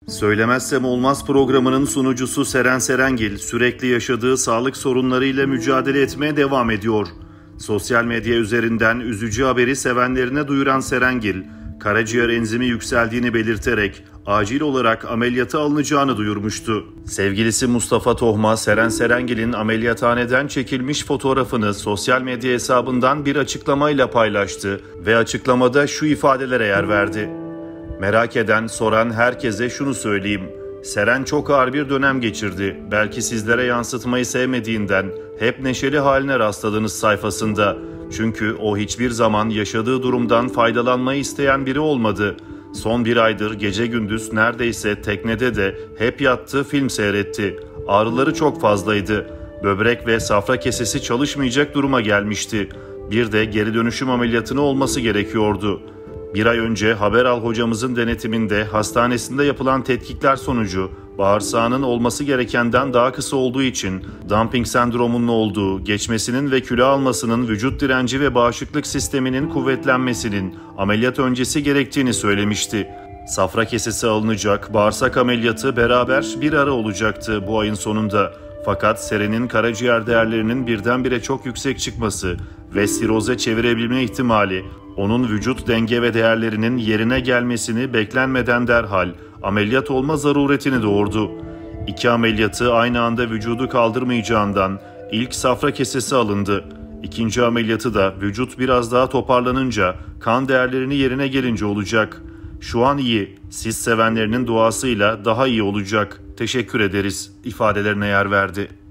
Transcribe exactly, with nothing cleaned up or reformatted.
Söylemezsem Olmaz programının sunucusu Seren Serengil sürekli yaşadığı sağlık sorunlarıyla mücadele etmeye devam ediyor. Sosyal medya üzerinden üzücü haberi sevenlerine duyuran Serengil, karaciğer enzimi yükseldiğini belirterek acil olarak ameliyata alınacağını duyurmuştu. Sevgilisi Mustafa Tohma, Seren Serengil'in ameliyathaneden çekilmiş fotoğrafını sosyal medya hesabından bir açıklamayla paylaştı ve açıklamada şu ifadelere yer verdi. Merak eden, soran herkese şunu söyleyeyim. Seren çok ağır bir dönem geçirdi. Belki sizlere yansıtmayı sevmediğinden hep neşeli haline rastladınız sayfasında. Çünkü o hiçbir zaman yaşadığı durumdan faydalanmayı isteyen biri olmadı. Son bir aydır gece gündüz neredeyse teknede de hep yattı, film seyretti. Ağrıları çok fazlaydı. Böbrek ve safra kesesi çalışmayacak duruma gelmişti. Bir de geri dönüşüm ameliyatını olması gerekiyordu. Bir ay önce Haberal hocamızın denetiminde hastanesinde yapılan tetkikler sonucu bağırsağının olması gerekenden daha kısa olduğu için dumping sendromunun olduğu, geçmesinin ve kilo almasının vücut direnci ve bağışıklık sisteminin kuvvetlenmesinin ameliyat öncesi gerektiğini söylemişti. Safra kesesi alınacak, bağırsak ameliyatı beraber bir ara olacaktı bu ayın sonunda. Fakat Seren'in karaciğer değerlerinin birdenbire çok yüksek çıkması ve siroze çevirebilme ihtimali, onun vücut denge ve değerlerinin yerine gelmesini beklenmeden derhal ameliyat olma zaruretini doğurdu. İki ameliyatı aynı anda vücudu kaldırmayacağından ilk safra kesesi alındı. İkinci ameliyatı da vücut biraz daha toparlanınca, kan değerlerini yerine gelince olacak. Şu an iyi, siz sevenlerinin duasıyla daha iyi olacak. Teşekkür ederiz ifadelerine yer verdi.